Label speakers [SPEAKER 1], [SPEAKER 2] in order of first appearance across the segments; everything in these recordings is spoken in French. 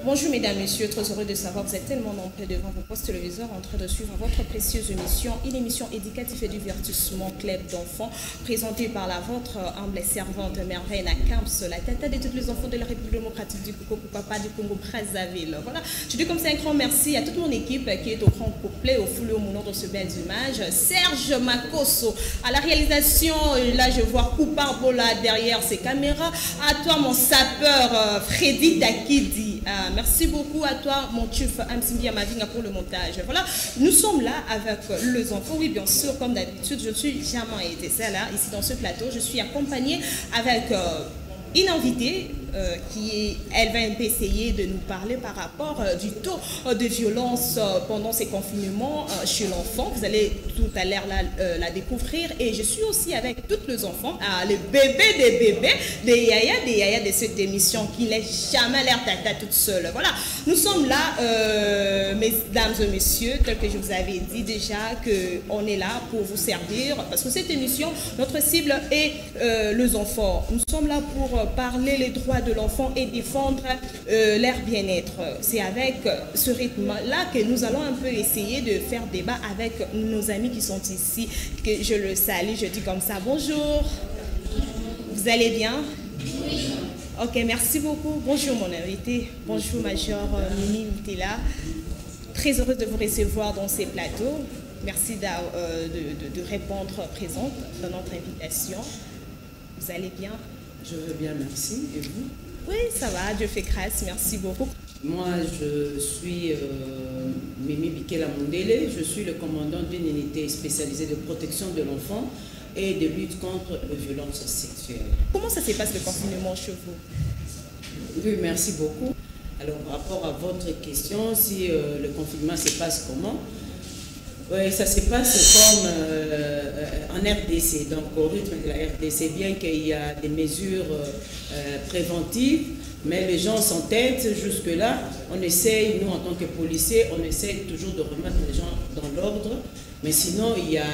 [SPEAKER 1] Bonjour mesdames, messieurs, très heureux de savoir que vous êtes tellement nombreux devant vos postes téléviseurs en train de suivre votre précieuse émission, une émission éducative et divertissement club d'enfants, présentée par la vôtre humble servante Merveille Nakams, la tata de tous les enfants de la République démocratique du Congo, papa du Congo Brazzaville. Voilà, je dis comme ça un grand merci à toute mon équipe qui est au grand complet, au foulé au nom de ce belles images. Serge Makoso à la réalisation, là je vois Kouparbola derrière ses caméras. À toi mon sapeur Freddy Takidi. Merci beaucoup à toi, mon chef Amsimbi Amavinga pour le montage. Voilà, nous sommes là avec les enfants. Oui, bien sûr, comme d'habitude, je suis jamais été celle là, ici dans ce plateau. Je suis accompagnée avec une invitée elle va essayer de nous parler par rapport du taux de violence pendant ces confinements chez l'enfant. Vous allez tout à l'heure la découvrir. Et je suis aussi avec tous les enfants, les bébés, des yaya de cette émission qui laisse jamais l'air tata toute seule. Voilà, nous sommes là, mesdames et messieurs, tel que je vous avais dit déjà, qu'on est là pour vous servir. Parce que cette émission, notre cible est les enfants. Nous sommes là pour parler les droits de l'enfant et défendre leur bien-être. C'est avec ce rythme-là que nous allons un peu essayer de faire débat avec nos amis qui sont ici, que je le salue, je dis comme ça, bonjour, vous allez bien? Oui. Ok, merci beaucoup. Bonjour mon invité, bonjour Major Mimi Mitela, très heureuse de vous recevoir dans ces plateaux. Merci de répondre présente dans notre invitation. Vous allez bien?
[SPEAKER 2] Je veux bien, merci. Et vous?
[SPEAKER 1] Oui, ça va, Dieu fait grâce, merci beaucoup.
[SPEAKER 2] Moi, je suis Mimi Bikela Mondele, je suis le commandant d'une unité spécialisée de protection de l'enfant et de lutte contre les violences sexuelles.
[SPEAKER 1] Comment ça se passe le confinement chez vous?
[SPEAKER 2] Oui, merci beaucoup. Alors, par rapport à votre question, si le confinement se passe comment? Oui, ça se passe comme en RDC, donc au rythme de la RDC, bien qu'il y a des mesures préventives, mais les gens s'entêtent jusque-là. On essaye, nous en tant que policiers, on essaye toujours de remettre les gens dans l'ordre, mais sinon il y a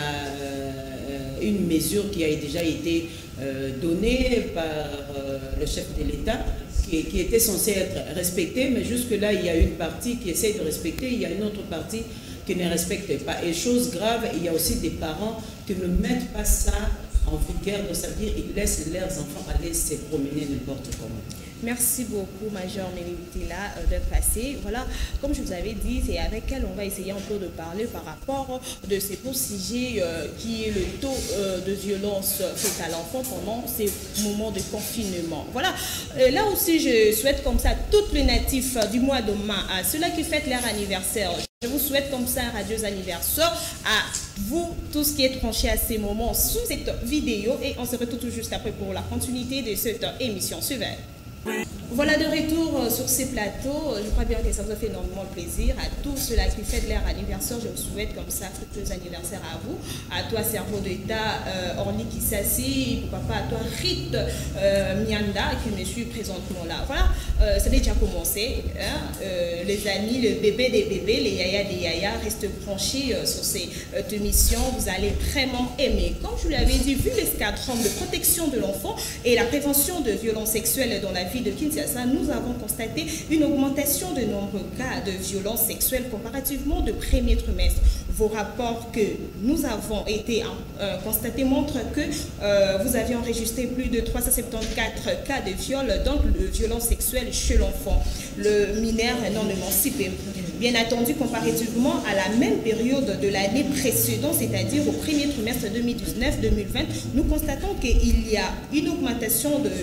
[SPEAKER 2] une mesure qui a déjà été donnée par le chef de l'État, qui était censée être respectée, mais jusque-là il y a une partie qui essaye de respecter, il y a une autre partie qui ne respectent pas. Et chose grave, il y a aussi des parents qui ne mettent pas ça en vigueur, c'est-à-dire qu'ils laissent leurs enfants aller se promener n'importe comment.
[SPEAKER 1] Merci beaucoup, Major Mélévitela, d'être passé. Voilà, comme je vous avais dit, c'est avec elle on va essayer un peu de parler par rapport de ces beaux sujets qui est le taux de violence faite à l'enfant pendant ces moments de confinement. Voilà, là aussi je souhaite comme ça toutes les natifs du mois de mai, à ceux-là qui fêtent leur anniversaire. Je vous souhaite comme ça un radieux anniversaire à vous, tout ce qui est tranché à ces moments sous cette vidéo. Et on se retrouve tout juste après pour la continuité de cette émission. Suivez. Voilà de retour sur ces plateaux. Je crois bien que ça vous a fait énormément plaisir. À tous ceux-là qui fêtent leur anniversaire, je vous souhaite comme ça fructueux anniversaire à vous. À toi, cerveau d'État, Orly Kissassi, pourquoi pas à toi, Rit Mianda, qui me suit présentement là. Voilà, ça a déjà commencé. Hein? Les amis, le bébé des bébés, les yaya des yaya, restent branchés sur cette émission. Vous allez vraiment aimer. Comme je vous l'avais dit, vu l'escadron de protection de l'enfant et la prévention de violences sexuelles dans la vie de Kinshasa, nous avons constaté une augmentation de nombreux cas de violences sexuelles comparativement de premier trimestre. Vos rapports que nous avons été constatés montrent que vous avez enregistré plus de 374 cas de viol, donc de violences sexuelles chez l'enfant, le mineur non émancipé. Bien entendu, comparativement à la même période de l'année précédente, c'est-à-dire au premier trimestre 2019-2020, nous constatons qu'il y a une augmentation de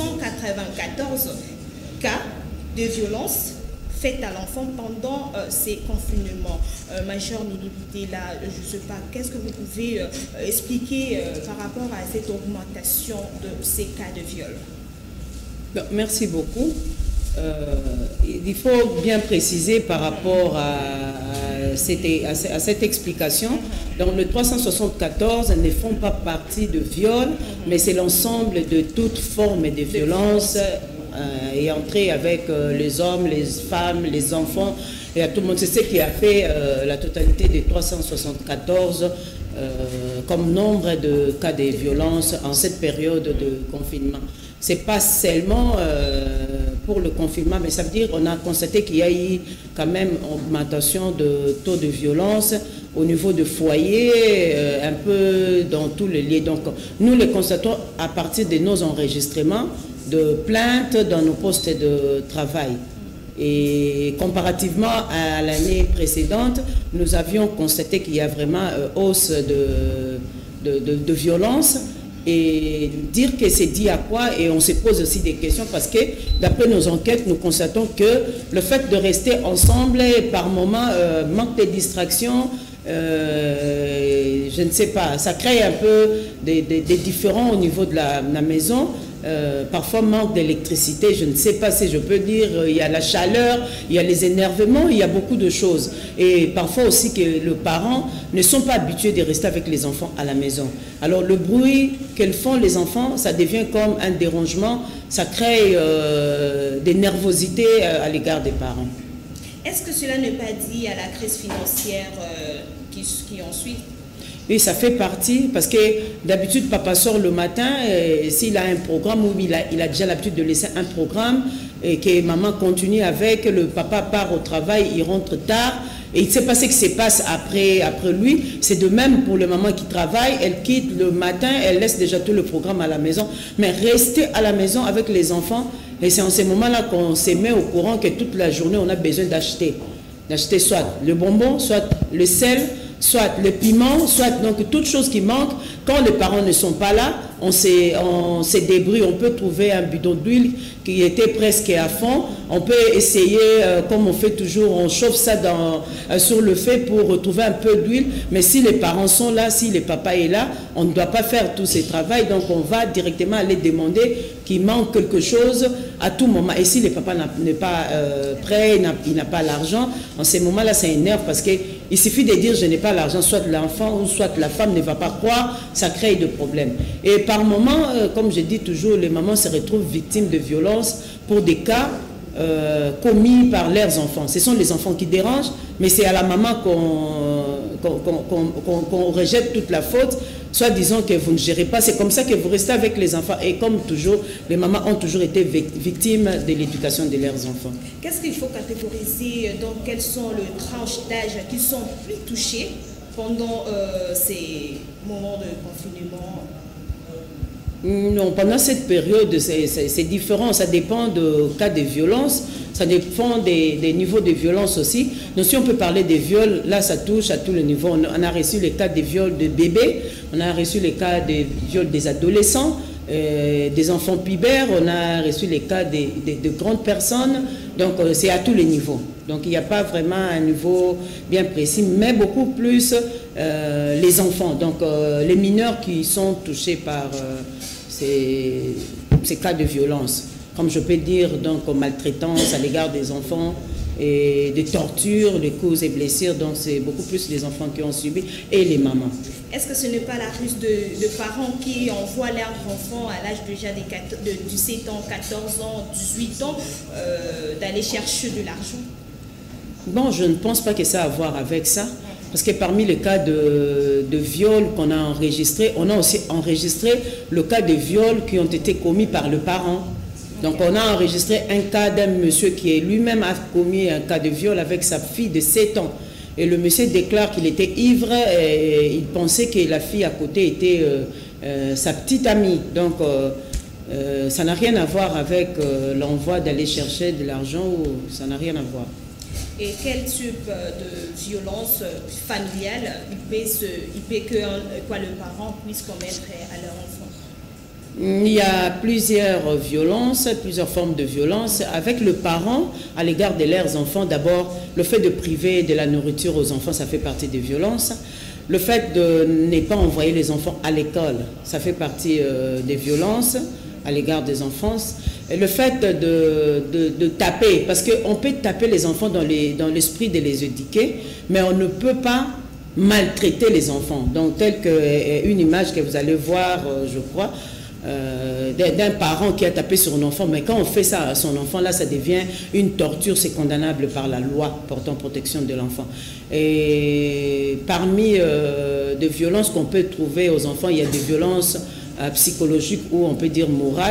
[SPEAKER 1] 194 cas de violence faites à l'enfant pendant ces confinements. Major Milibité, là, je ne sais pas, qu'est-ce que vous pouvez expliquer par rapport à cette augmentation de ces cas de viol?
[SPEAKER 2] Merci beaucoup. Il faut bien préciser par rapport à cette explication. Donc le 374 ne font pas partie de viol, mais c'est l'ensemble de toute forme de violence et entrer avec les hommes, les femmes, les enfants et à tout le monde. C'est ce qui a fait la totalité des 374 comme nombre de cas de violence en cette période de confinement. C'est pas seulement pour le confinement, mais ça veut dire qu'on a constaté qu'il y a eu quand même augmentation de taux de violence au niveau de foyers, un peu dans tous les lieux. Donc nous les constatons à partir de nos enregistrements de plaintes dans nos postes de travail. Et comparativement à l'année précédente, nous avions constaté qu'il y a vraiment hausse de violence. Et dire que c'est dû à quoi, et on se pose aussi des questions parce que d'après nos enquêtes, nous constatons que le fait de rester ensemble, par moments, manque de distraction, je ne sais pas, ça crée un peu des différends au niveau de la maison. Parfois manque d'électricité, je ne sais pas si je peux dire, il y a la chaleur, il y a les énervements, il y a beaucoup de choses. Et parfois aussi que les parents ne sont pas habitués de rester avec les enfants à la maison. Alors le bruit qu'elles font les enfants, ça devient comme un dérangement, ça crée des nervosités à l'égard des parents.
[SPEAKER 1] Est-ce que cela n'est pas dit à la crise financière qui en suit?
[SPEAKER 2] Oui, ça fait partie, parce que d'habitude, papa sort le matin, s'il a un programme, ou il a déjà l'habitude de laisser un programme, et que maman continue avec, le papa part au travail, il rentre tard, et il ne sait pas ce qui se passe après lui. C'est de même pour les mamans qui travaillent, elle quitte le matin, elle laisse déjà tout le programme à la maison, mais rester à la maison avec les enfants, et c'est en ces moments-là qu'on se met au courant que toute la journée, on a besoin d'acheter soit le bonbon, soit le sel, soit le piment, soit donc toute chose qui manque. Quand les parents ne sont pas là, on se débrouille, on peut trouver un bidon d'huile qui était presque à fond, on peut essayer, comme on fait toujours, on chauffe ça sur le feu pour retrouver un peu d'huile, mais si les parents sont là, si le papa est là, on ne doit pas faire tout ce travail, donc on va directement aller demander qu'il manque quelque chose à tout moment. Et si le papa n'est pas prêt, il n'a pas l'argent, en ces moments-là, ça énerve parce qu'il suffit de dire je n'ai pas l'argent, soit l'enfant ou soit la femme ne va pas croire, ça crée des problèmes. Et par moment, comme je dis toujours, les mamans se retrouvent victimes de violences pour des cas commis par leurs enfants. Ce sont les enfants qui dérangent, mais c'est à la maman qu'on rejette toute la faute, soit disant que vous ne gérez pas. C'est comme ça que vous restez avec les enfants. Et comme toujours, les mamans ont toujours été victimes de l'éducation de leurs enfants.
[SPEAKER 1] Qu'est-ce qu'il faut catégoriser? Donc, quelles sont les tranches d'âge qui sont plus touchées pendant ces moments de confinement?
[SPEAKER 2] Non, pendant cette période, c'est différent. Ça dépend de cas de violence. Ça dépend des niveaux de violence aussi. Donc, si on peut parler des viols, là, ça touche à tous les niveaux. On a reçu les cas de viols de bébés, on a reçu les cas de viols des adolescents, des enfants pubères, on a reçu les cas de grandes personnes. Donc, c'est à tous les niveaux. Donc, il n'y a pas vraiment un niveau bien précis, mais beaucoup plus les enfants, donc les mineurs qui sont touchés par ces cas de violence. Comme je peux dire, donc maltraitance à l'égard des enfants, et des tortures, les coups et blessures, donc c'est beaucoup plus les enfants qui ont subi et les mamans.
[SPEAKER 1] Est-ce que ce n'est pas la ruse de parents qui envoient leurs enfants à l'âge déjà de 17 ans, 14 ans, 18 ans d'aller chercher de l'argent?
[SPEAKER 2] Bon, je ne pense pas que ça a à voir avec ça. Parce que parmi les cas de viol qu'on a enregistrés, on a aussi enregistré le cas de viols qui ont été commis par le parent. Donc on a enregistré un cas d'un monsieur qui lui-même a commis un cas de viol avec sa fille de 7 ans. Et le monsieur déclare qu'il était ivre et il pensait que la fille à côté était sa petite amie. Donc ça n'a rien à voir avec l'envoi d'aller chercher de l'argent, ça n'a rien à voir.
[SPEAKER 1] Et quel type de violence familiale il peut que le parent puisse commettre à leur enfant?
[SPEAKER 2] Il y a plusieurs violences, plusieurs formes de violence avec le parent à l'égard de leurs enfants. D'abord, le fait de priver de la nourriture aux enfants, ça fait partie des violences. Le fait de ne pas envoyer les enfants à l'école, ça fait partie des violences à l'égard des enfants. Et le fait de taper, parce qu'on peut taper les enfants dans l'esprit de les éduquer, mais on ne peut pas maltraiter les enfants. Donc, telle qu'une image que vous allez voir, je crois, d'un parent qui a tapé sur un enfant, mais quand on fait ça à son enfant, là, ça devient une torture, c'est condamnable par la loi portant protection de l'enfant. Et parmi des violences qu'on peut trouver aux enfants, il y a des violences psychologiques ou on peut dire morales.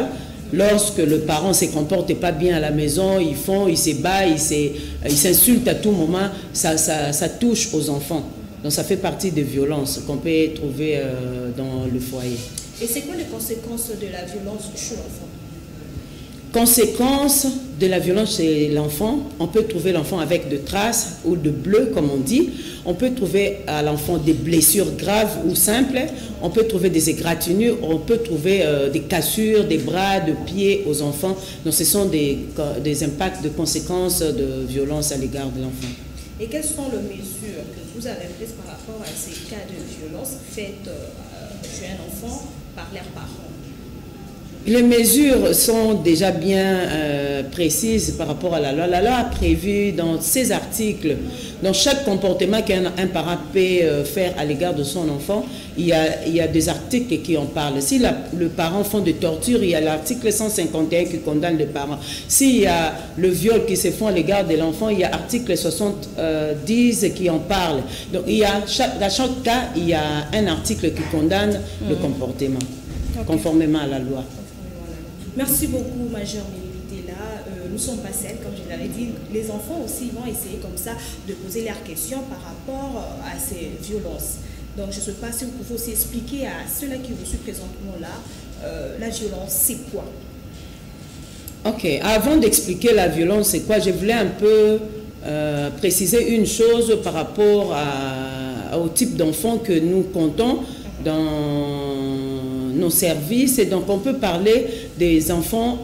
[SPEAKER 2] Lorsque le parent ne se comporte pas bien à la maison, ils se battent, ils s'insultent à tout moment, ça touche aux enfants. Donc ça fait partie des violences qu'on peut trouver dans le foyer.
[SPEAKER 1] Et c'est quoi les conséquences de la violence chez l'enfant?
[SPEAKER 2] Conséquence de la violence chez l'enfant, on peut trouver l'enfant avec de traces ou de bleus, comme on dit. On peut trouver à l'enfant des blessures graves ou simples. On peut trouver des égratignures. On peut trouver des cassures, des bras, de pieds aux enfants. Donc ce sont des impacts de conséquences de violence à l'égard de l'enfant.
[SPEAKER 1] Et quelles sont les mesures que vous avez prises par rapport à ces cas de violence faites chez un enfant par leurs parents?
[SPEAKER 2] Les mesures sont déjà bien précises par rapport à la loi. La loi a prévu dans ces articles, dans chaque comportement qu'un parent peut faire à l'égard de son enfant, il y a des articles qui en parlent. Si le parent fait de torture, il y a l'article 151 qui condamne le parent. S'il y a le viol qui se fait à l'égard de l'enfant, il y a l'article 70 qui en parle. Donc dans chaque cas, il y a un article qui condamne le comportement, conformément à la loi.
[SPEAKER 1] Merci beaucoup, Major Melibitela. Nous sommes pas seuls, comme je l'avais dit. Les enfants aussi vont essayer comme ça de poser leurs questions par rapport à ces violences. Donc, je ne sais pas si vous pouvez aussi expliquer à ceux-là qui vous suivent présentement là, la violence, c'est quoi?
[SPEAKER 2] Ok, avant d'expliquer la violence, c'est quoi, je voulais un peu préciser une chose par rapport au type d'enfants que nous comptons dans nos services. Et donc on peut parler des enfants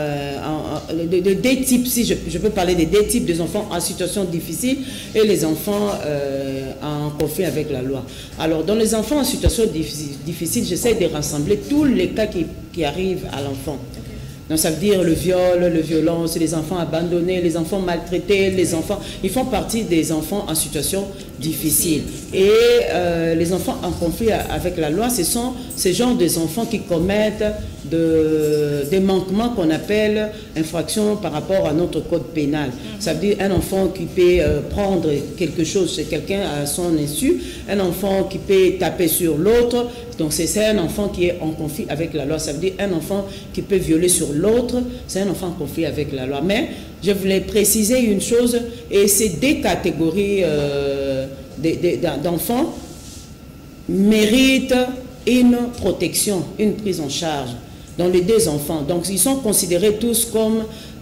[SPEAKER 2] des types, si je peux parler des deux types, des enfants en situation difficile et les enfants en conflit avec la loi. Alors dans les enfants en situation difficile, j'essaie de rassembler tous les cas qui arrivent à l'enfant. Donc ça veut dire le viol, la violence, les enfants abandonnés, les enfants maltraités, les enfants, ils font partie des enfants en situation difficile. Et les enfants en conflit avec la loi, ce sont ces genres des enfants qui commettent des manquements qu'on appelle infractions par rapport à notre code pénal. Ça veut dire un enfant qui peut prendre quelque chose chez quelqu'un à son insu, un enfant qui peut taper sur l'autre. Donc c'est un enfant qui est en conflit avec la loi. Ça veut dire un enfant qui peut violer sur l'autre, c'est un enfant en conflit avec la loi. Mais je voulais préciser une chose, et ces deux catégories d'enfants méritent une protection, une prise en charge dans les deux enfants. Donc ils sont considérés tous comme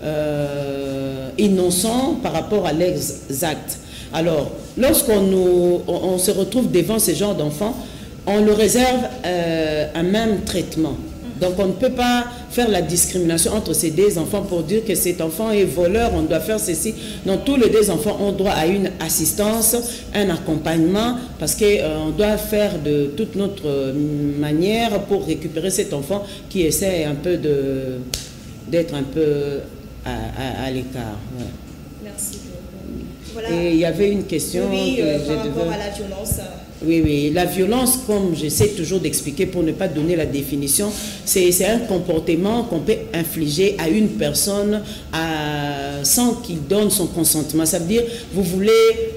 [SPEAKER 2] innocents par rapport à leurs actes. Alors lorsqu'on se retrouve devant ce genre d'enfants, on leur réserve un même traitement. Donc on ne peut pas faire la discrimination entre ces deux enfants pour dire que cet enfant est voleur, on doit faire ceci. Donc tous les deux enfants ont droit à une assistance, un accompagnement, parce qu'on doit faire de toute notre manière pour récupérer cet enfant qui essaie un peu d'être un peu à l'écart. Ouais.
[SPEAKER 1] Merci beaucoup. Voilà.
[SPEAKER 2] Et il y avait une question
[SPEAKER 1] par rapport à la violence.
[SPEAKER 2] Oui, la violence, comme j'essaie toujours d'expliquer pour ne pas donner la définition, c'est un comportement qu'on peut infliger à une personne sans qu'il donne son consentement. Ça veut dire, vous voulez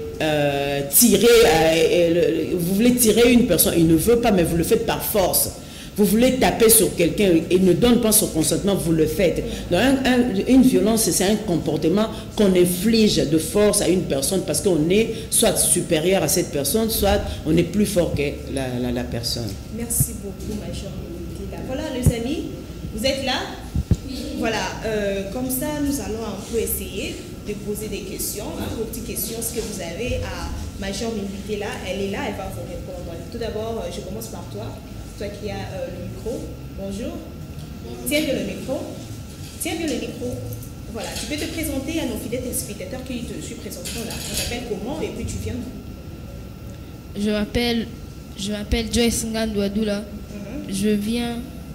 [SPEAKER 2] tirer une personne, il ne veut pas, mais vous le faites par force. Vous voulez taper sur quelqu'un et ne donne pas son consentement, vous le faites. Donc, une violence, c'est un comportement qu'on inflige de force à une personne parce qu'on est soit supérieur à cette personne, soit on est plus fort que la personne.
[SPEAKER 1] Merci beaucoup, Major Melibitela. Voilà, les amis, vous êtes là? Oui. Voilà, comme ça, nous allons un peu essayer de poser des questions, vos petites questions, ce que vous avez à Major Melibitela. Elle est là, elle va vous répondre. Tout d'abord, je commence par toi. Toi qui as le micro, bonjour. Tiens bien le micro. Tiens bien le micro. Voilà, tu peux te présenter à nos fidèles téléspectateurs qui te suivent présentement là. On t'appelle comment et puis tu viens d'où?
[SPEAKER 3] Je m'appelle Joyce Ngandouadoula. Je viens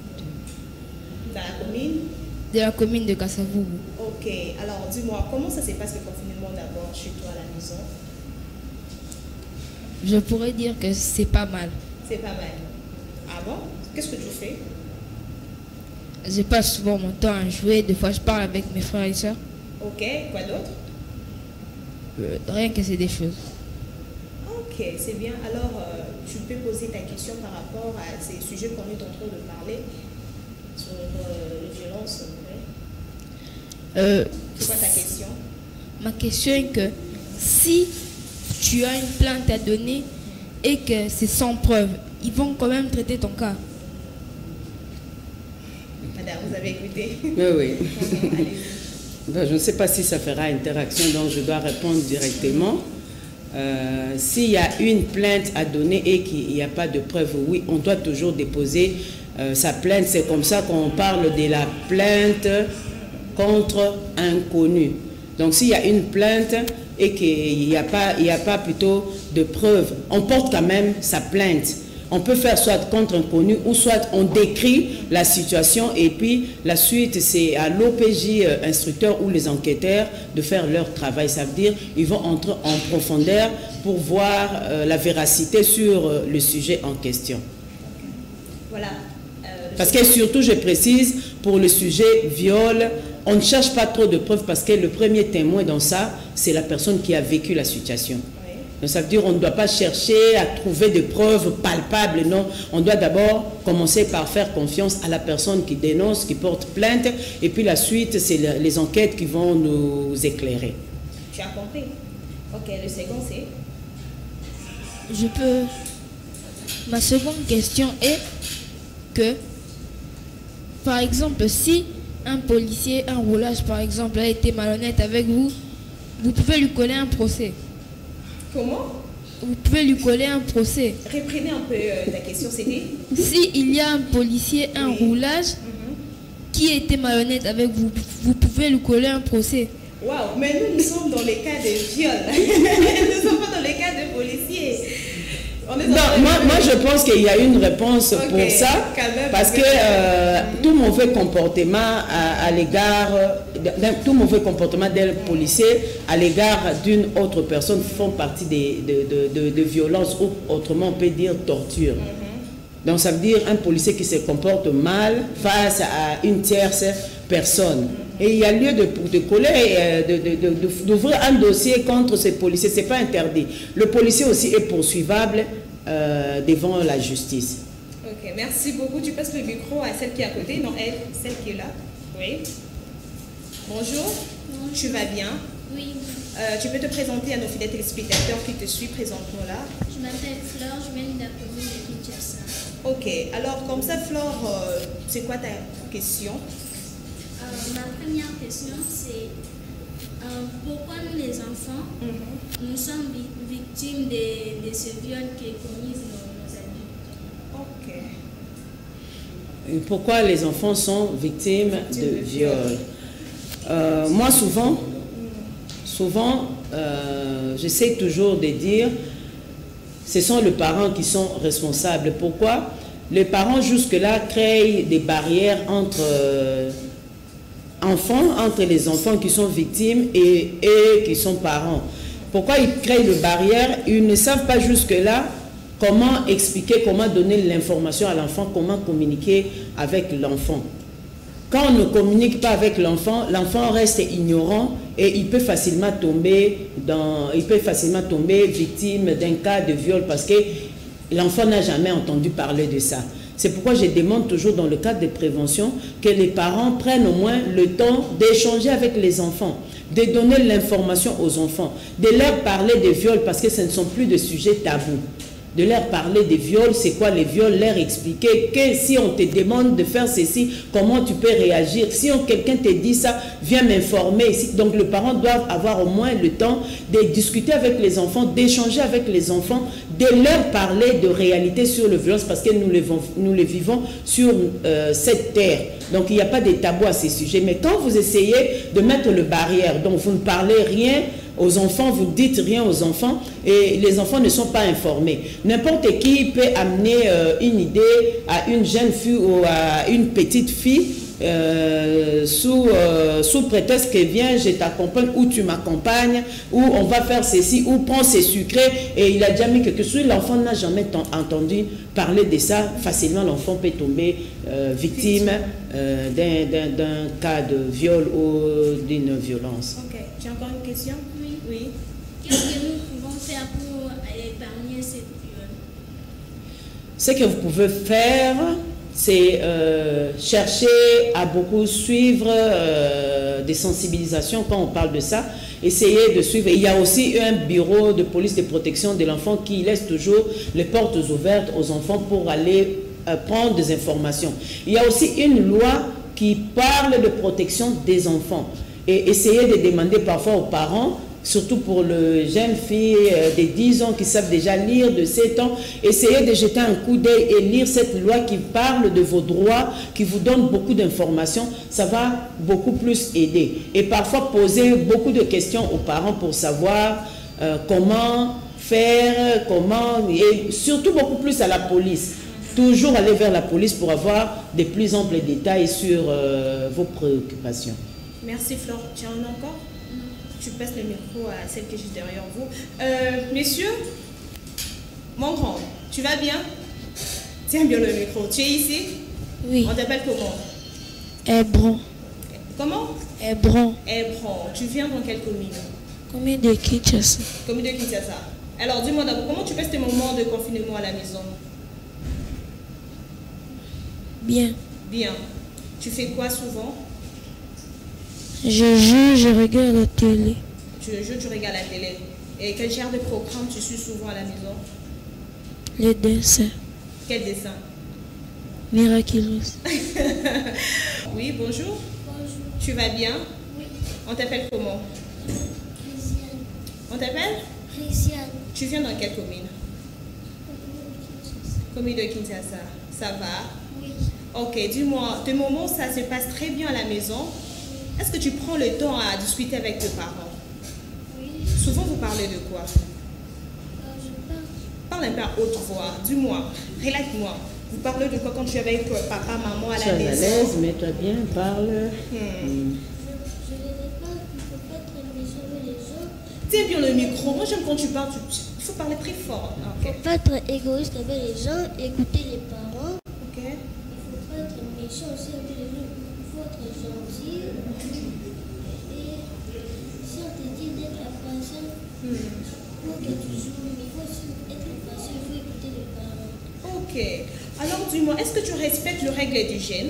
[SPEAKER 3] de la commune de Kassavoubou.
[SPEAKER 1] Ok, alors dis-moi, comment ça se passe le confinement d'abord chez toi à la maison?
[SPEAKER 3] Je pourrais dire que c'est pas mal.
[SPEAKER 1] C'est pas mal. Ah bon? Qu'est-ce que tu fais?
[SPEAKER 3] Je passe souvent mon temps à jouer. Des fois, je parle avec mes frères et soeurs.
[SPEAKER 1] Ok, quoi d'autre?
[SPEAKER 3] Rien que c'est des choses.
[SPEAKER 1] Ok, c'est bien. Alors, tu peux poser ta question par rapport à ces sujets qu'on est en train de parler. sur les violences.
[SPEAKER 3] Euh,
[SPEAKER 1] C'est quoi ta question?
[SPEAKER 3] Ma question est que si tu as une plainte à donner et que c'est sans preuve, ils vont quand même traiter ton cas.
[SPEAKER 1] Madame, vous avez écouté?
[SPEAKER 2] Oui, oui.
[SPEAKER 1] Allez-y.
[SPEAKER 2] Ben, je ne sais pas si ça fera interaction, donc je dois répondre directement. S'il y a une plainte à donner et qu'il n'y a pas de preuve, oui, on doit toujours déposer sa plainte. C'est comme ça qu'on parle de la plainte contre inconnu. Donc s'il y a une plainte et qu'il n'y a pas plutôt de preuve, on porte quand même sa plainte. On peut faire soit contre inconnu ou soit on décrit la situation et puis la suite c'est à l'OPJ instructeur ou les enquêteurs de faire leur travail. Ça veut dire ils vont entrer en profondeur pour voir la véracité sur le sujet en question.
[SPEAKER 1] Voilà.
[SPEAKER 2] Parce que surtout, je précise, pour le sujet viol, on ne cherche pas trop de preuves parce que le premier témoin dans ça, c'est la personne qui a vécu la situation.
[SPEAKER 1] Oui.
[SPEAKER 2] Donc ça veut dire qu'on ne doit pas chercher à trouver des preuves palpables, non. On doit d'abord commencer par faire confiance à la personne qui dénonce, qui porte plainte, et puis la suite, c'est les enquêtes qui vont nous éclairer.
[SPEAKER 1] Tu as compris? Ok, le second c'est?
[SPEAKER 3] Je peux... Ma seconde question est que, par exemple, si un policier, un roulage par exemple, a été malhonnête avec vous, vous pouvez lui coller un procès.
[SPEAKER 1] Comment?
[SPEAKER 3] Vous pouvez lui coller un procès.
[SPEAKER 1] Reprenez un peu ta question, c'était?
[SPEAKER 3] Si il y a un policier, un roulage qui a été malhonnête avec vous, vous pouvez lui coller un procès.
[SPEAKER 1] Waouh, mais nous sommes dans les cas de viol. Nous ne sommes pas dans les cas de policiers. On est dans
[SPEAKER 2] moi, je pense qu'il y a une réponse pour ça,
[SPEAKER 1] quand même,
[SPEAKER 2] parce que tout mauvais comportement à l'égard, tout mauvais comportement d'un policier à l'égard d'une autre personne font partie de violences ou autrement on peut dire torture. Donc ça veut dire un policier qui se comporte mal face à une tierce personne. Et il y a lieu de coller, d'ouvrir un dossier contre ces policiers. Ce n'est pas interdit. Le policier aussi est poursuivable devant la justice.
[SPEAKER 1] Ok, merci beaucoup. Tu passes le micro à celle qui est à côté. Non, elle, celle qui est là. Oui. Bonjour. Tu vas bien?
[SPEAKER 4] Oui,
[SPEAKER 1] Tu peux te présenter à nos fidèles téléspectateurs qui te suivent. Présente-nous là.
[SPEAKER 4] je m'appelle Flore, je viens de la commune de Kinshasa.
[SPEAKER 1] Ok, alors comme ça, Flore, c'est quoi ta question?
[SPEAKER 4] Ma première question, c'est pourquoi nous, les enfants, nous sommes victimes de ce viol que commisent nos adultes?
[SPEAKER 1] Ok.
[SPEAKER 2] Et pourquoi les enfants sont victimes de viol? Moi, souvent, j'essaie toujours de dire, ce sont les parents qui sont responsables. Pourquoi? Les parents, jusque-là, créent des barrières entre entre les enfants qui sont victimes et qui sont parents. Pourquoi ils créent des barrières? Ils ne savent pas jusque-là comment expliquer, comment donner l'information à l'enfant, comment communiquer avec l'enfant. Quand on ne communique pas avec l'enfant, l'enfant reste ignorant et il peut facilement tomber victime d'un cas de viol parce que l'enfant n'a jamais entendu parler de ça. C'est pourquoi je demande toujours dans le cadre de prévention que les parents prennent au moins le temps d'échanger avec les enfants, de donner l'information aux enfants, de leur parler des viols parce que ce ne sont plus de sujets tabous. De leur parler des viols, c'est quoi les viols, leur expliquer que si on te demande de faire ceci, comment tu peux réagir. Si quelqu'un te dit ça, viens m'informer. Donc les parents doivent avoir au moins le temps de discuter avec les enfants, d'échanger avec les enfants, de leur parler de réalité sur les violences parce que nous les vivons sur cette terre. Donc il n'y a pas de tabou à ces sujets. Mais quand vous essayez de mettre le barrière, donc vous ne parlez rien aux enfants, vous ne dites rien aux enfants et les enfants ne sont pas informés. N'importe qui peut amener une idée à une jeune fille ou à une petite fille sous prétexte que viens, je t'accompagne ou tu m'accompagnes ou on va faire ceci ou prends ces sucrés et il a déjà mis quelque chose. L'enfant n'a jamais entendu parler de ça. Facilement, l'enfant peut tomber victime d'un cas de viol ou d'une violence.
[SPEAKER 1] Ok, tu as encore une question? Oui.
[SPEAKER 4] Qu'est-ce que nous pouvons faire pour épargner cette viol?
[SPEAKER 2] Ce que vous pouvez faire, c'est chercher à beaucoup suivre des sensibilisations quand on parle de ça, essayer de suivre. Il y a aussi un bureau de police de protection de l'enfant qui laisse toujours les portes ouvertes aux enfants pour aller prendre des informations. Il y a aussi une loi qui parle de protection des enfants et essayer de demander parfois aux parents, surtout pour les jeunes filles de 10 ans qui savent déjà lire, de 7 ans, essayez de jeter un coup d'œil et lire cette loi qui parle de vos droits, qui vous donne beaucoup d'informations. Ça va beaucoup plus aider. Et parfois poser beaucoup de questions aux parents pour savoir comment faire, et surtout beaucoup plus à la police. Toujours aller vers la police pour avoir de plus amples détails sur vos préoccupations.
[SPEAKER 1] Merci Flore. Tu en as encore? Tu passes le micro à celle qui est juste derrière vous. Messieurs, mon grand, tu vas bien? Tiens bien le micro. Tu es ici?
[SPEAKER 3] Oui.
[SPEAKER 1] On t'appelle comment?
[SPEAKER 3] Hébron.
[SPEAKER 1] Comment?
[SPEAKER 3] Hébron.
[SPEAKER 1] Hébron. Tu viens dans quelle commune?
[SPEAKER 3] Commune de Kinshasa.
[SPEAKER 1] Commune de Kinshasa. Alors dis-moi d'abord, comment tu passes tes moments de confinement à la maison?
[SPEAKER 3] Bien.
[SPEAKER 1] Bien. Tu fais quoi souvent?
[SPEAKER 3] Je joue, je regarde la télé.
[SPEAKER 1] Tu joues, tu regardes la télé. Et quel genre de programme tu suis souvent à la maison?
[SPEAKER 3] Les dessins.
[SPEAKER 1] Quel dessin?
[SPEAKER 3] Miraculous.
[SPEAKER 1] Oui, bonjour.
[SPEAKER 4] Bonjour.
[SPEAKER 1] Tu vas bien?
[SPEAKER 4] Oui.
[SPEAKER 1] On t'appelle comment?
[SPEAKER 4] Christiane.
[SPEAKER 1] On t'appelle?
[SPEAKER 4] Christiane.
[SPEAKER 1] Tu viens dans quelle commune? Commune de Kinshasa. Ça va?
[SPEAKER 4] Oui.
[SPEAKER 1] Ok, dis-moi, tes moments, ça se passe très bien à la maison. Est-ce que tu prends le temps à discuter avec tes parents?
[SPEAKER 4] Oui.
[SPEAKER 1] Souvent, vous parlez de quoi?
[SPEAKER 4] Je parle.
[SPEAKER 1] Parle un peu à haute voix. Dis-moi, relate-moi. Vous parlez de quoi quand tu es avec papa, maman à
[SPEAKER 2] Tu es
[SPEAKER 1] la
[SPEAKER 2] à
[SPEAKER 1] maison?
[SPEAKER 2] l'aise, mets-toi bien, parle.
[SPEAKER 4] Je ne pas qu'il ne faut pas être méchant avec les gens.
[SPEAKER 1] Tiens bien le micro. Moi, j'aime quand tu parles, il faut parler très fort.
[SPEAKER 4] Il ne
[SPEAKER 1] Ok.
[SPEAKER 4] faut pas être égoïste avec les gens, écouter les parents.
[SPEAKER 1] Ok.
[SPEAKER 4] Il ne faut pas être méchant aussi avec les gens. Il faut être gentil. Et si on te dit d'être patient, pour que tu joues, mais il faut aussi être patient, il faut écouter les parents.
[SPEAKER 1] Ok. Alors, dis-moi, est-ce que tu respectes les règles d'hygiène?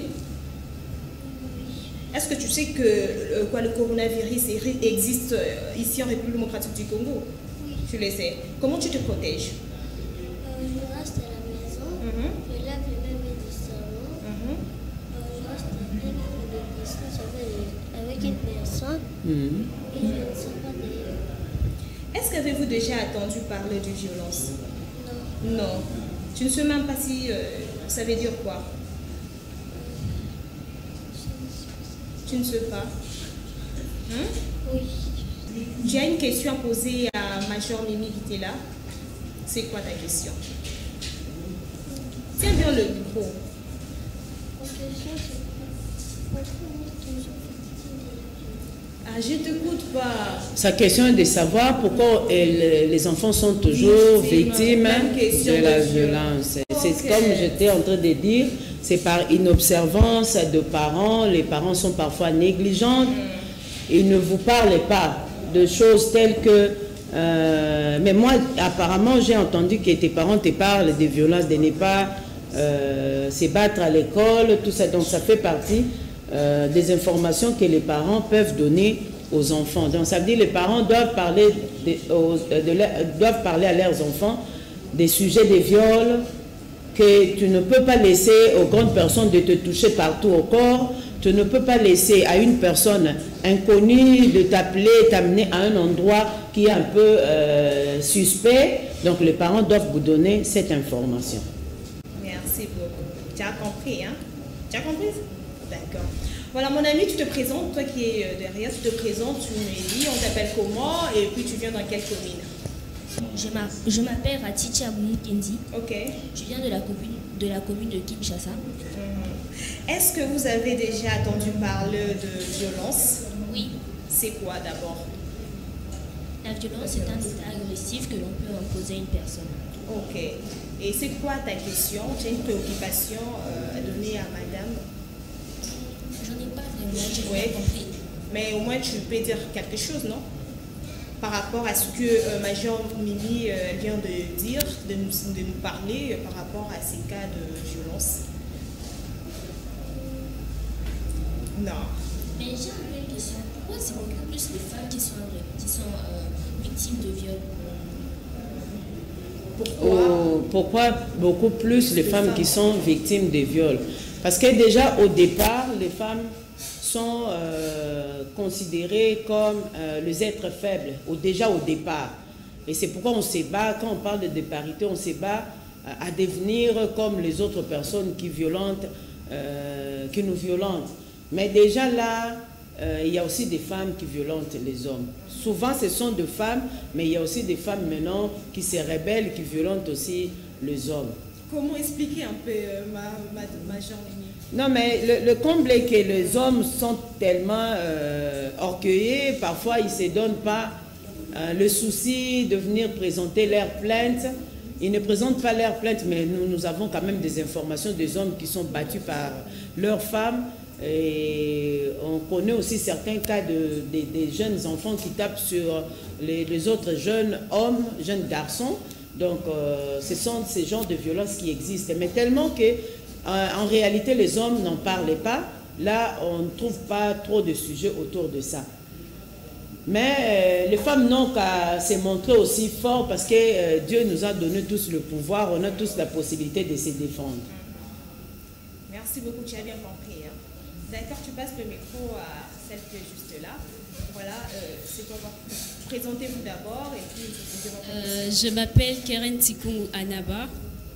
[SPEAKER 1] Est-ce que tu sais que le coronavirus existe ici en République démocratique du Congo?
[SPEAKER 4] Oui.
[SPEAKER 1] Tu le sais. Comment tu te protèges?
[SPEAKER 4] Je reste à la maison, je lave les mains du salon, je reste à 1 mètre de distance avec une personne et je ne sors pas dehors.
[SPEAKER 1] Est-ce qu'avez-vous déjà entendu parler de violence?
[SPEAKER 4] Non.
[SPEAKER 1] Non. Tu ne sais même pas si ça veut dire quoi? Tu ne sais pas?
[SPEAKER 4] Oui.
[SPEAKER 1] J'ai une question à poser à Major Mimi Vitela. C'est quoi ta question? Tiens bien le micro.
[SPEAKER 4] Ma question c'est pourquoi on est toujours victime de la violence?
[SPEAKER 1] Ah, je ne t'écoute pas.
[SPEAKER 2] Sa question est de savoir pourquoi les enfants sont toujours victimes de la violence. C'est comme j'étais en train de dire, c'est par inobservance de parents. Les parents sont parfois négligents. Ils ne vous parlent pas de choses telles que... mais moi, apparemment, j'ai entendu que tes parents te parlent de violence, de ne pas se battre à l'école, tout ça. Donc ça fait partie des informations que les parents peuvent donner aux enfants. Donc ça veut dire que les parents doivent parler, doivent parler à leurs enfants des sujets de viol, que tu ne peux pas laisser aux grandes personnes de te toucher partout au corps. Tu ne peux pas laisser à une personne inconnue de t'appeler, t'amener à un endroit qui est un peu suspect. Donc les parents doivent vous donner cette information.
[SPEAKER 1] Merci beaucoup. Tu as compris, hein? Tu as compris? D'accord. Voilà, mon ami, tu te présentes, toi qui es derrière, tu te présentes, tu me dis, on t'appelle comment et puis tu viens dans quelle commune?
[SPEAKER 5] Je m'appelle Ratitia Kendi.
[SPEAKER 1] Ok.
[SPEAKER 5] Je viens de la commune de Kinshasa.
[SPEAKER 1] Est-ce que vous avez déjà entendu parler de violence?
[SPEAKER 5] Oui.
[SPEAKER 1] C'est quoi d'abord?
[SPEAKER 5] La violence est un état agressif que l'on peut imposer à une personne.
[SPEAKER 1] Ok. Et c'est quoi ta question? Tu as une préoccupation à donner à madame?
[SPEAKER 5] J'en ai pas vraiment, j'ai
[SPEAKER 1] Ouais.
[SPEAKER 5] pas compris.
[SPEAKER 1] Mais au moins tu peux dire quelque chose, non? Par rapport à ce que Major Mimi vient de dire, de nous parler par rapport à ces cas de violence. Non.
[SPEAKER 5] Mais j'ai une question. Pourquoi c'est beaucoup plus les femmes qui sont victimes de viol?
[SPEAKER 2] Pourquoi beaucoup plus les femmes qui sont victimes de viols? Parce que déjà au départ, les femmes sont considérées comme les êtres faibles, déjà au départ. Et c'est pourquoi on se bat, quand on parle de parité, on se bat à devenir comme les autres personnes qui nous violentent. Mais déjà là, il y a aussi des femmes qui violentent les hommes. Souvent, ce sont des femmes, mais il y a aussi des femmes maintenant qui se rebellent, qui violentent aussi les hommes.
[SPEAKER 1] Comment expliquer un peu, ma Jean-Mimi?
[SPEAKER 2] Non, mais le comble est que les hommes sont tellement orgueilleux, parfois ils ne se donnent pas le souci de venir présenter leur plainte. Ils ne présentent pas leur plainte, mais nous avons quand même des informations des hommes qui sont battus par leurs femmes. Et on connaît aussi certains cas des jeunes enfants qui tapent sur les autres jeunes hommes, jeunes garçons. Donc, ce sont ces genres de violences qui existent. Mais tellement que, en réalité, les hommes n'en parlaient pas. Là, on ne trouve pas trop de sujets autour de ça. Mais les femmes n'ont qu'à se montrer aussi forts parce que Dieu nous a donné tous le pouvoir. On a tous la possibilité de se défendre.
[SPEAKER 1] Merci beaucoup, tu as bien compris. Hein. D'accord, tu passes le micro à celle qui est juste là. Voilà, c'est pour présentez-vous d'abord et puis
[SPEAKER 6] je m'appelle Keren Tikou Anaba.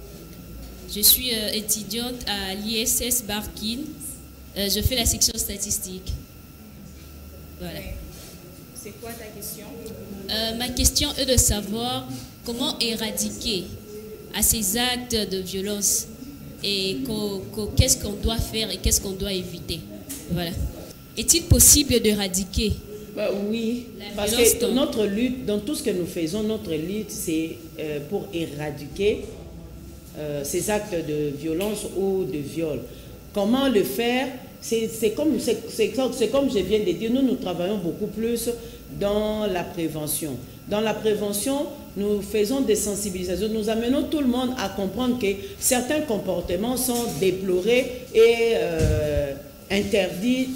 [SPEAKER 6] Je suis étudiante à l'ISS Barkin. Je fais la section statistique. Voilà.
[SPEAKER 1] C'est quoi ta question?
[SPEAKER 6] Ma question est de savoir comment éradiquer à ces actes de violence et qu'est-ce qu'on doit faire et qu'est-ce qu'on doit éviter. Voilà. Est-il possible d'éradiquer?
[SPEAKER 2] Oui, parce que notre lutte, dans tout ce que nous faisons, notre lutte, c'est pour éradiquer ces actes de violence ou de viol. Comment le faire? C'est comme je viens de dire, nous travaillons beaucoup plus dans la prévention. Dans la prévention, nous faisons des sensibilisations, nous amenons tout le monde à comprendre que certains comportements sont déplorés et interdits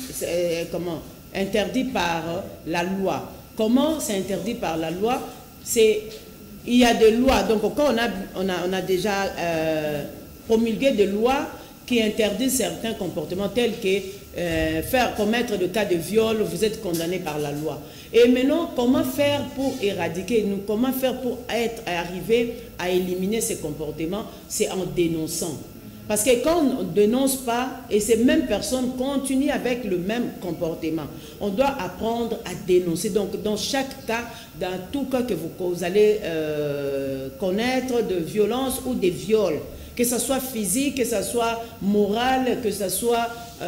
[SPEAKER 2] par la loi. Comment c'est interdit par la loi? Il y a des lois, donc quand on a déjà promulgué des lois qui interdisent certains comportements tels que faire commettre le cas de viol, vous êtes condamné par la loi. Et maintenant, comment faire pour éradiquer, comment faire pour arriver à éliminer ces comportements? C'est en dénonçant. Parce que quand on ne dénonce pas, et ces mêmes personnes continuent avec le même comportement, on doit apprendre à dénoncer. Donc, dans chaque cas, dans tout cas que vous allez connaître de violence ou de viol, que ce soit physique, que ce soit moral, que ce soit,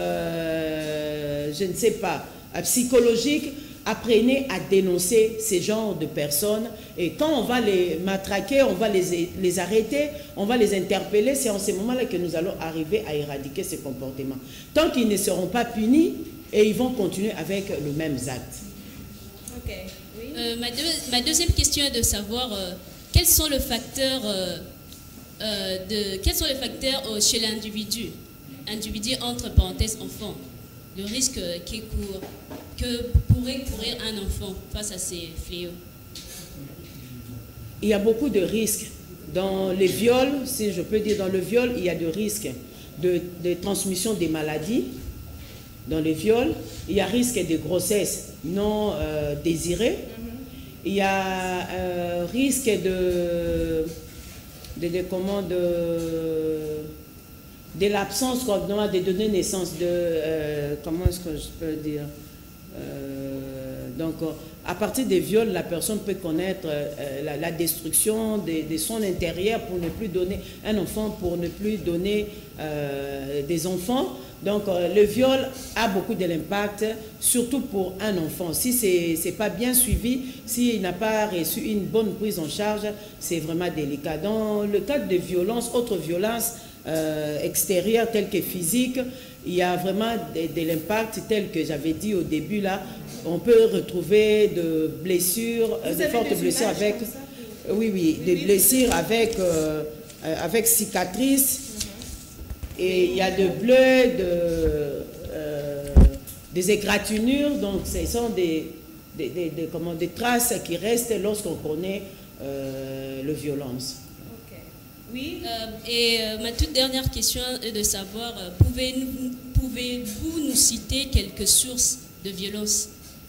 [SPEAKER 2] je ne sais pas, psychologique, apprenez à dénoncer ces genres de personnes. Et quand on va les matraquer, on va les arrêter, on va les interpeller, c'est en ce moment-là que nous allons arriver à éradiquer ces comportements. Tant qu'ils ne seront pas punis, et ils vont continuer avec les mêmes actes.
[SPEAKER 1] Ok, oui.
[SPEAKER 6] Ma deuxième question est de savoir quels sont les facteurs chez l'individu entre parenthèses enfant, le risque que pourrait courir un enfant face à ces fléaux?
[SPEAKER 2] Il y a beaucoup de risques. Dans les viols, si je peux dire, dans le viol, il y a des risques de transmission des maladies. Dans les viols, il y a risque de grossesse non désirée. Il y a risque de l'absence de donner naissance comment est-ce que je peux dire, donc à partir des viols, la personne peut connaître la destruction de son intérieur pour ne plus donner un enfant, pour ne plus donner des enfants. Donc le viol a beaucoup de l'impact, surtout pour un enfant. Si c'est pas bien suivi, s'il n'a pas reçu une bonne prise en charge, c'est vraiment délicat. Dans le cadre de violence, autre violence extérieure telle que physique, il y a vraiment de l'impact tel que j'avais dit au début là. On peut retrouver de blessures, de fortes blessures avec, des blessures avec cicatrices. Et il y a de bleus, des égratignures, donc ce sont des traces qui restent lorsqu'on connaît la violence.
[SPEAKER 6] Okay. Oui, ma toute dernière question est de savoir, pouvez-vous nous citer quelques sources de violence?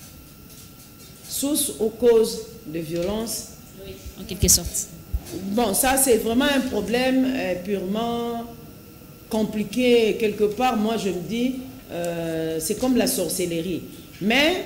[SPEAKER 2] Sources ou causes de violence?
[SPEAKER 6] Oui, en quelque sorte.
[SPEAKER 2] Bon, ça c'est vraiment un problème purement compliqué. Quelque part, moi je me dis, c'est comme la sorcellerie. Mais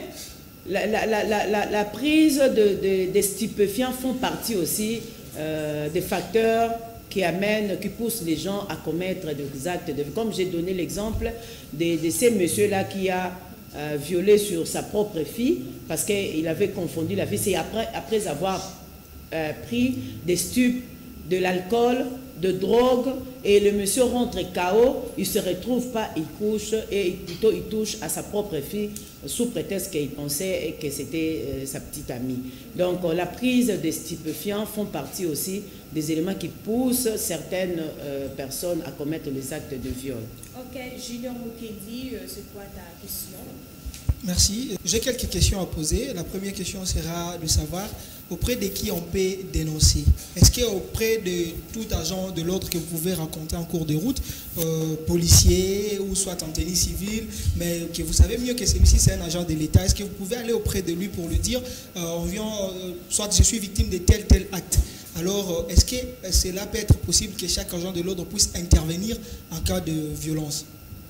[SPEAKER 2] la prise des stupéfiants font partie aussi des facteurs qui poussent les gens à commettre des actes. Comme j'ai donné l'exemple de ces messieurs-là qui a violé sur sa propre fille parce qu'il avait confondu la fille. C'est après avoir pris des stupes, de l'alcool, de drogue, et le monsieur rentre KO, il ne se retrouve pas, il couche, et plutôt il touche à sa propre fille sous prétexte qu'il pensait que c'était sa petite amie. Donc la prise des stupéfiants font partie aussi des éléments qui poussent certaines personnes à commettre les actes de viol.
[SPEAKER 1] Ok, Julien Moukedi, c'est quoi ta question?
[SPEAKER 7] Merci. J'ai quelques questions à poser. La première question sera de savoir auprès de qui on peut dénoncer. Est-ce qu'auprès de tout agent de l'ordre que vous pouvez rencontrer en cours de route, policier ou soit en tenue civile, mais que vous savez mieux que celui-ci c'est un agent de l'État, est-ce que vous pouvez aller auprès de lui pour lui dire soit je suis victime de tel acte? Alors, est-ce que cela peut être possible que chaque agent de l'ordre puisse intervenir en cas de violence?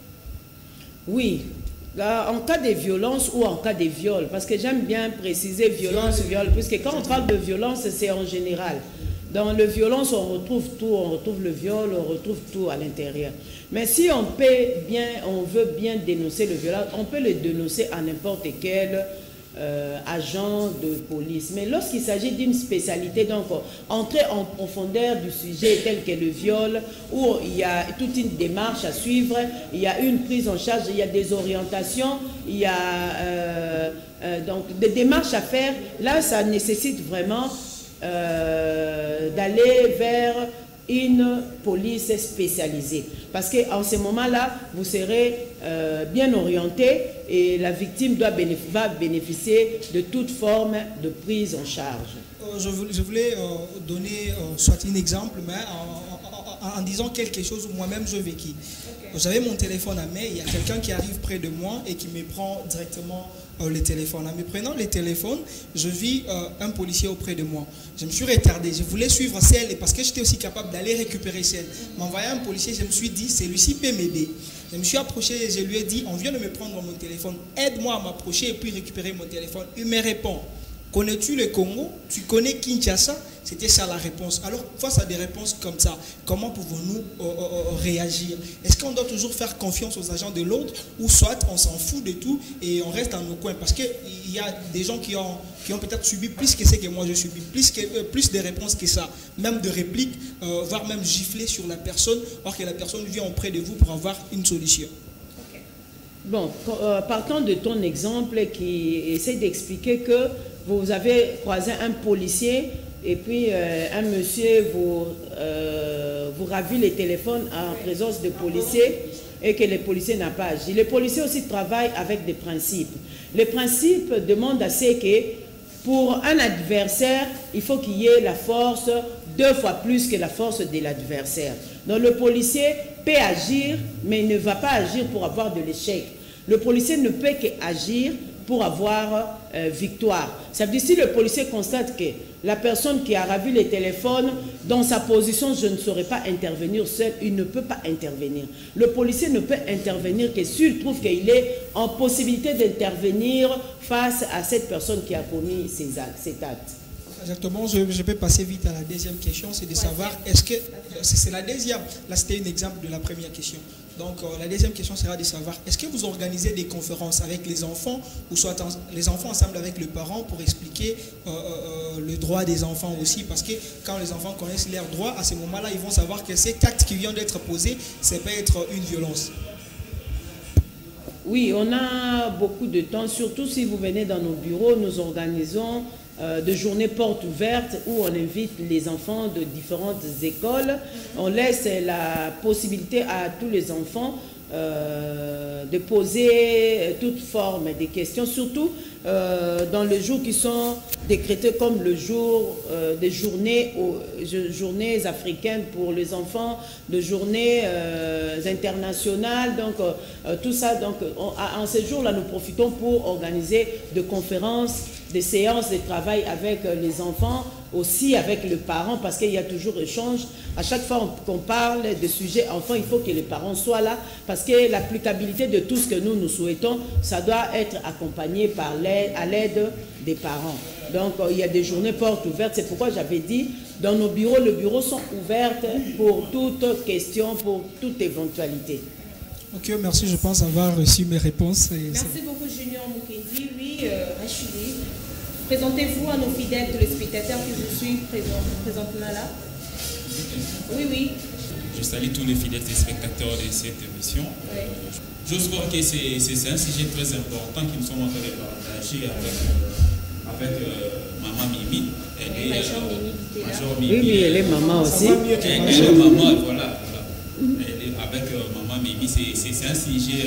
[SPEAKER 2] Oui. Là, en cas de violence ou en cas de viol, parce que j'aime bien préciser violence, viol, puisque quand on parle de violence, c'est en général. Dans le violence, on retrouve tout, on retrouve le viol, on retrouve tout à l'intérieur. Mais si on veut bien dénoncer le viol, on peut le dénoncer à n'importe quel agent de police. Mais lorsqu'il s'agit d'une spécialité, donc entrer en profondeur du sujet tel que le viol, où il y a toute une démarche à suivre, il y a une prise en charge, il y a des orientations, il y a donc des démarches à faire, là ça nécessite vraiment d'aller vers une police spécialisée. Parce qu'en ce moment-là, vous serez bien orienté et la victime va bénéficier de toute forme de prise en charge.
[SPEAKER 7] Je voulais donner soit un exemple, mais en disant quelque chose où moi-même je vécu. J'avais mon téléphone à main, il y a quelqu'un qui arrive près de moi et qui me prend directement le téléphone. En me prenant le téléphone, je vis un policier auprès de moi. Je me suis retardé, je voulais suivre celle, et parce que j'étais aussi capable d'aller récupérer celle. M'envoyer un policier, je me suis dit, celui-ci peut m'aider. Je me suis approché et je lui ai dit, on vient de me prendre mon téléphone, aide-moi à m'approcher et puis récupérer mon téléphone. Il me répond, connais-tu le Congo? Tu connais Kinshasa? C'était ça la réponse. Alors, face à des réponses comme ça, comment pouvons-nous réagir? Est-ce qu'on doit toujours faire confiance aux agents de l'ordre ou soit on s'en fout de tout et on reste dans nos coins? Parce qu'il y a des gens qui ont peut-être subi plus que ce que moi je subis, plus de réponses que ça, même de répliques, voire même gifler sur la personne, or que la personne vient auprès de vous pour avoir une solution.
[SPEAKER 2] Bon, partons de ton exemple qui essaie d'expliquer que vous avez croisé un policier et puis un monsieur vous ravit les téléphones en présence de policiers et que le policier n'a pas agi. Le policier aussi travaille avec des principes. Les principes demandent à ce que pour un adversaire, il faut qu'il y ait la force 2 fois plus que la force de l'adversaire. Donc le policier peut agir, mais il ne va pas agir pour avoir de l'échec. Le policier ne peut qu'agir pour avoir victoire. Ça veut dire si le policier constate que la personne qui a ravi les téléphones, dans sa position, je ne saurais pas intervenir seul, il ne peut pas intervenir. Le policier ne peut intervenir que s'il trouve qu'il est en possibilité d'intervenir face à cette personne qui a commis cet acte.
[SPEAKER 7] Exactement, je peux passer vite à la deuxième question, c'est de savoir, est-ce que, c'est la deuxième, là c'était un exemple de la première question. Donc la deuxième question sera de savoir, est-ce que vous organisez des conférences avec les enfants ou soit les enfants ensemble avec les parents pour expliquer le droit des enfants aussi? Parce que quand les enfants connaissent leurs droits, à ce moment-là, ils vont savoir que cet acte qui vient d'être posé, ça peut être une violence.
[SPEAKER 2] Oui, on a beaucoup de temps, surtout si vous venez dans nos bureaux, nous organisons de journées portes ouvertes où on invite les enfants de différentes écoles. On laisse la possibilité à tous les enfants de poser toute forme de questions, surtout dans les jours qui sont décrétés comme le jour des journées africaines pour les enfants, de journées internationales, donc tout ça. Donc en ce jour-là, nous profitons pour organiser des conférences, des séances de travail avec les enfants, aussi avec les parents, parce qu'il y a toujours échange. À chaque fois qu'on parle de sujets enfants, il faut que les parents soient là, parce que l'applicabilité de tout ce que nous souhaitons, ça doit être accompagné à l'aide des parents. Donc il y a des journées portes ouvertes, c'est pourquoi j'avais dit, dans nos bureaux, les bureaux sont ouverts pour toute question, pour toute éventualité.
[SPEAKER 7] Ok, merci, je pense avoir reçu mes réponses.
[SPEAKER 1] Merci beaucoup Junior Mukendi. Oui, Rachidi, présentez-vous à nos fidèles téléspectateurs que je suis présentement là. Oui, oui.
[SPEAKER 8] Je salue tous les fidèles téléspectateurs de cette émission.
[SPEAKER 1] Oui.
[SPEAKER 8] J'ose croire que c'est un sujet très important que nous sommes en train de partager avec Maman Mimi. Elle est Major Mimi.
[SPEAKER 2] Oui, elle est maman aussi.
[SPEAKER 8] Elle est maman, voilà. Elle est avec Maman Mimi. C'est un sujet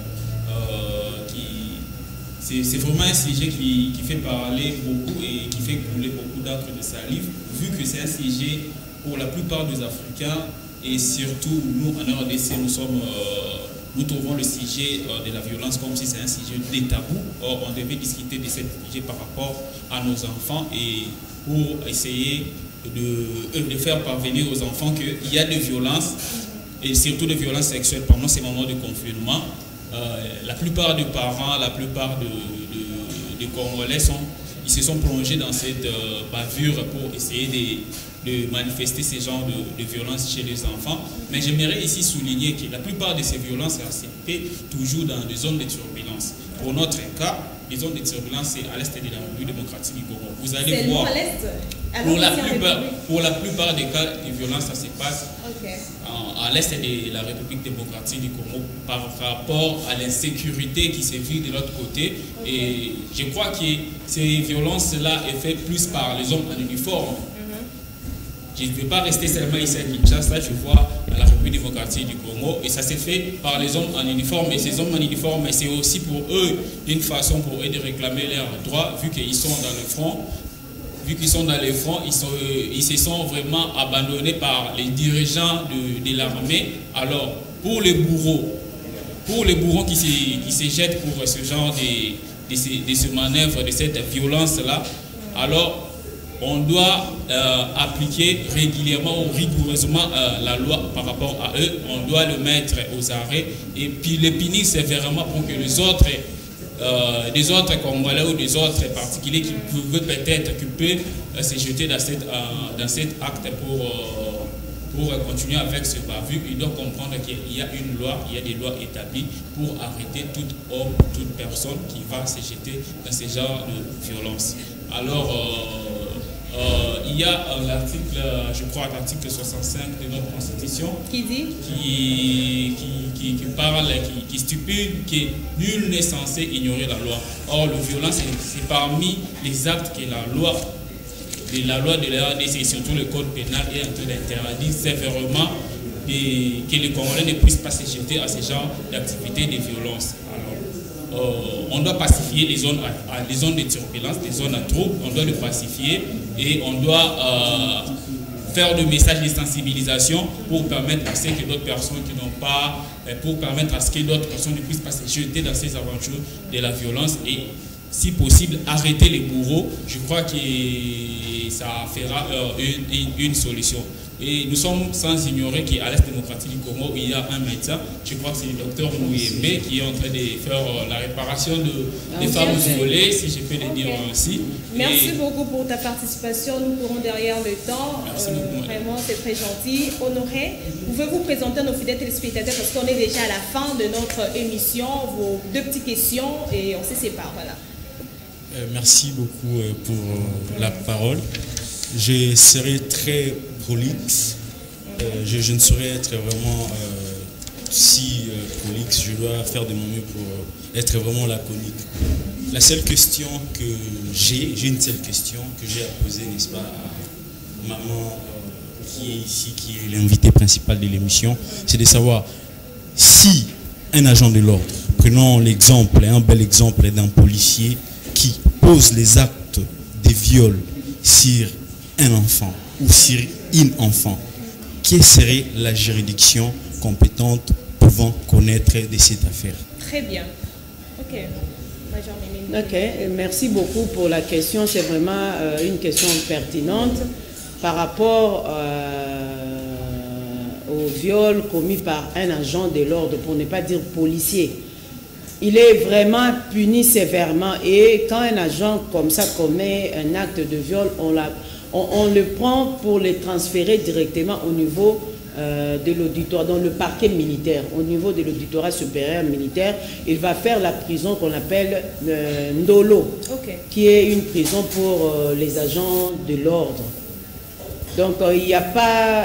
[SPEAKER 8] c'est vraiment un sujet qui fait parler beaucoup et qui fait couler beaucoup d'encre de salive, vu que c'est un sujet pour la plupart des Africains et surtout nous en RDC, nous trouvons le sujet de la violence comme si c'est un sujet des tabous. Or, on devait discuter de ce sujet par rapport à nos enfants et pour essayer de faire parvenir aux enfants qu'il y a des violences et surtout des violences sexuelles pendant ces moments de confinement. La plupart des parents, la plupart des Congolais ils se sont plongés dans cette bavure pour essayer de manifester ce genre de violence chez les enfants. Mais j'aimerais ici souligner que la plupart de ces violences se fait toujours dans des zones de turbulence. Pour notre cas, les zones de turbulence, c'est à l'est de la République démocratique du Congo. Vous allez voir, pour la plupart des cas de violence, ça se passe à l'est de la République démocratique du Congo par rapport à l'insécurité qui se vit de l'autre côté. Et je crois que ces violences-là sont faites plus par les hommes en uniforme. Je ne vais pas rester seulement ici à Kinshasa, je vois à la République démocratique du Congo, et ça s'est fait par les hommes en uniforme. Et ces hommes en uniforme, c'est aussi pour eux une façon pour eux de réclamer leurs droits, vu qu'ils sont dans le front. Vu qu'ils sont dans les fronts, ils se sont vraiment abandonnés par les dirigeants de l'armée. Alors, pour les bourreaux qui se jettent pour ce genre de ces manœuvres, de cette violence-là, alors on doit appliquer régulièrement ou rigoureusement la loi par rapport à eux. On doit le mettre aux arrêts et puis les punir sévèrement pour que les autres Congolais ou des autres particuliers qui peuvent peut-être se jeter dans cet acte pour continuer avec ce bavure. Ils doivent comprendre qu'il y a une loi, il y a des lois établies pour arrêter tout homme, toute personne qui va se jeter dans ce genre de violence. Alors, il y a l'article, je crois, l'article 65 de notre Constitution
[SPEAKER 1] qui dit
[SPEAKER 8] qui stipule que nul n'est censé ignorer la loi. Or, le violence, c'est parmi les actes que la loi de la RDC et surtout le code pénal est en train d'interdire sévèrement que les Congolais ne puissent pas se jeter à ce genre d'activités de violence. Alors, on doit pacifier les zones de turbulence, les zones à troubles, on doit les pacifier et on doit faire des messages de sensibilisation pour permettre à ce que d'autres personnes qui n'ont pas, pour permettre à ce que d'autres personnes ne puissent pas se jeter dans ces aventures de la violence et, si possible, arrêter les bourreaux. Je crois que ça fera une solution. Et nous sommes sans ignorer qu'à l'Est démocratique du Congo, il y a un médecin, je crois que c'est le docteur Mouyembe, qui est en train de faire la réparation des femmes violées, si je peux le dire ainsi.
[SPEAKER 1] Merci beaucoup pour ta participation. Nous courons derrière le temps.
[SPEAKER 8] Merci beaucoup.
[SPEAKER 1] Vraiment, c'est très gentil. Honoré, pouvez-vous présenter à nos fidèles téléspectateurs, parce qu'on est déjà à la fin de notre émission, vos deux petites questions et on se sépare. Voilà.
[SPEAKER 9] Merci beaucoup pour la parole. Je serai très prolixe. Je ne saurais être vraiment si prolixe. Je dois faire de mon mieux pour être vraiment laconique. La seule question que j'ai une seule question que j'ai à poser, n'est-ce pas, à maman qui est ici, qui est l'invité principal de l'émission, c'est de savoir si un agent de l'ordre. Prenons l'exemple, un bel exemple d'un policier qui pose les actes de viol sur un enfant ou sur une enfant. Quelle serait la juridiction compétente pouvant connaître de cette affaire?
[SPEAKER 1] Très bien. Ok. Major Mimi.
[SPEAKER 2] Ok, merci beaucoup pour la question. C'est vraiment une question pertinente par rapport au viol commis par un agent de l'ordre, pour ne pas dire policier. Il est vraiment puni sévèrement, et quand un agent comme ça commet un acte de viol, on le prend pour le transférer directement au niveau de l'auditoire, dans le parquet militaire, au niveau de l'auditorat supérieur militaire. Il va faire la prison qu'on appelle Ndolo, qui est une prison pour les agents de l'ordre. Donc il n'y a pas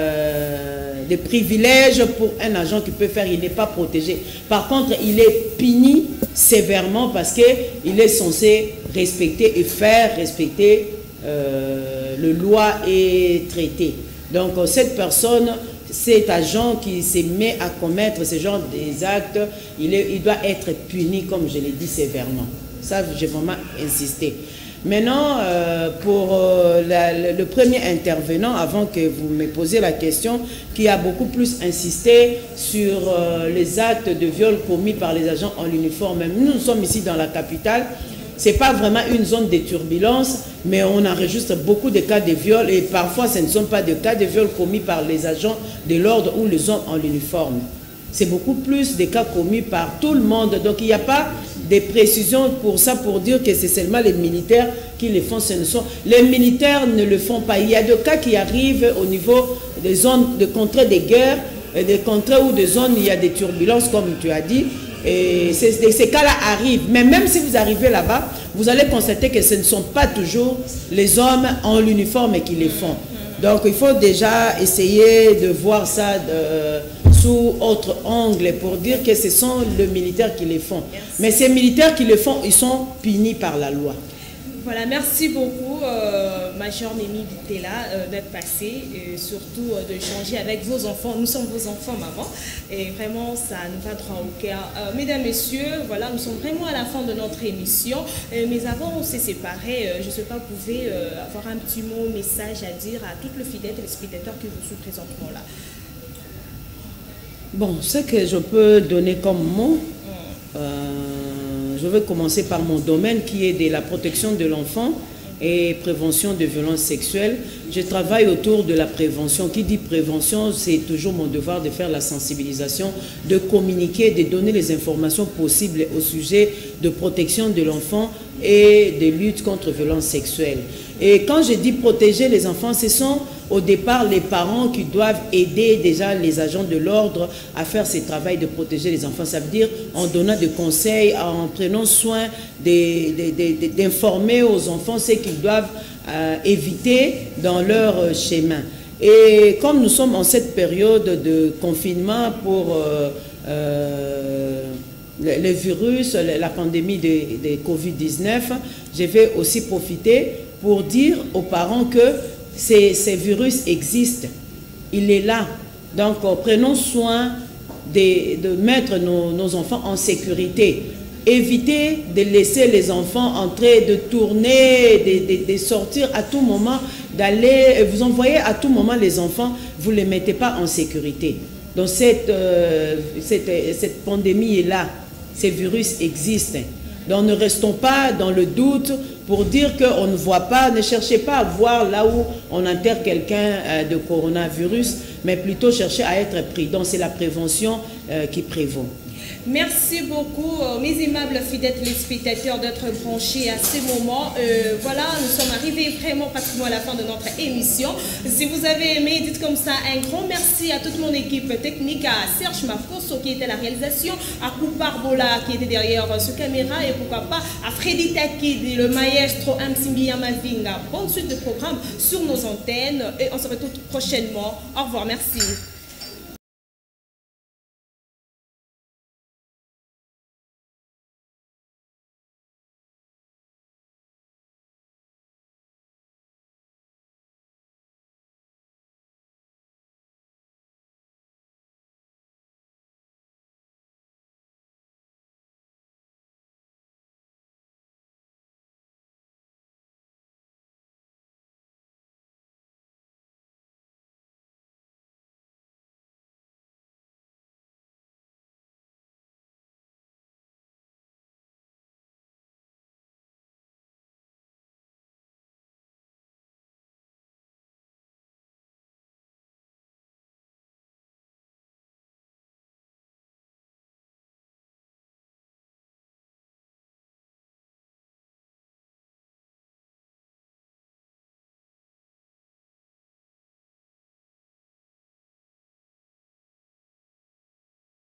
[SPEAKER 2] de privilèges pour un agent qui peut faire, il n'est pas protégé. Par contre, il est puni sévèrement parce qu'il est censé respecter et faire respecter le loi et traité. Donc cette personne, cet agent qui se met à commettre ce genre d'actes, il doit être puni, comme je l'ai dit, sévèrement. Ça, j'ai vraiment insisté. Maintenant, pour le premier intervenant, avant que vous me posiez la question, qui a beaucoup plus insisté sur les actes de viol commis par les agents en uniforme. Nous sommes ici dans la capitale. Ce n'est pas vraiment une zone de turbulence, mais on enregistre beaucoup de cas de viol, et parfois ce ne sont pas des cas de viol commis par les agents de l'ordre ou les hommes en uniforme. C'est beaucoup plus des cas commis par tout le monde. Donc il n'y a pas de précisions pour ça, pour dire que c'est seulement les militaires qui le font. Ce ne sont... Les militaires ne le font pas. Il y a des cas qui arrivent au niveau des zones de contrées de guerre, des contrées ou des zones où il y a des turbulences, comme tu as dit. Et ces cas-là arrivent. Mais même si vous arrivez là-bas, vous allez constater que ce ne sont pas toujours les hommes en uniforme qui les font. Donc il faut déjà essayer de voir ça sous autre angle pour dire que ce sont les militaires qui les font. Mais ces militaires qui le font, ils sont punis par la loi.
[SPEAKER 1] Voilà, merci beaucoup, Major Mimi Bitela, d'être passé, et surtout d'échanger avec vos enfants. Nous sommes vos enfants, maman, et vraiment, ça nous va droit au cœur. Mesdames, messieurs, voilà, nous sommes vraiment à la fin de notre émission, mais avant on s'est séparés, je ne sais pas, vous pouvez avoir un petit mot, message à dire à toutes les fidèles téléspectateurs qui vous suivent présentement là.
[SPEAKER 2] Bon, ce que je peux donner comme mot, je vais commencer par mon domaine qui est de la protection de l'enfant et prévention de violences sexuelles. Je travaille autour de la prévention. Qui dit prévention, c'est toujours mon devoir de faire la sensibilisation, de communiquer, de donner les informations possibles au sujet de protection de l'enfant et de lutte contre violences sexuelles. Et quand je dis protéger les enfants, ce sont au départ les parents qui doivent aider déjà les agents de l'ordre à faire ce travail de protéger les enfants. Ça veut dire en donnant des conseils, en prenant soin d'informer aux enfants ce qu'ils doivent éviter dans leur chemin. Et comme nous sommes en cette période de confinement pour le virus, la pandémie de Covid-19, je vais aussi profiter pour dire aux parents que ces virus existent. Il est là. Donc, prenons soin de mettre nos enfants en sécurité. Évitez de laisser les enfants entrer, de tourner, de sortir à tout moment, d'aller, vous envoyez à tout moment les enfants, vous ne les mettez pas en sécurité. Donc, cette pandémie est là. Ces virus existent. Donc ne restons pas dans le doute pour dire qu'on ne voit pas, ne cherchez pas à voir là où on enterre quelqu'un de coronavirus, mais plutôt chercher à être prudent. C'est la prévention qui prévaut.
[SPEAKER 1] Merci beaucoup, mes aimables fidèles téléspectateurs, d'être branchés à ce moment. Voilà, nous sommes arrivés vraiment pratiquement à la fin de notre émission. Si vous avez aimé, dites comme ça un grand merci à toute mon équipe technique, à Serge Mafosso qui était à la réalisation, à Koupar Bola qui était derrière ce caméra, et pourquoi pas à Freddy Takid, le maestro Amsimbi Amavinga. Bonne suite de programme sur nos antennes et on se retrouve prochainement. Au revoir, merci.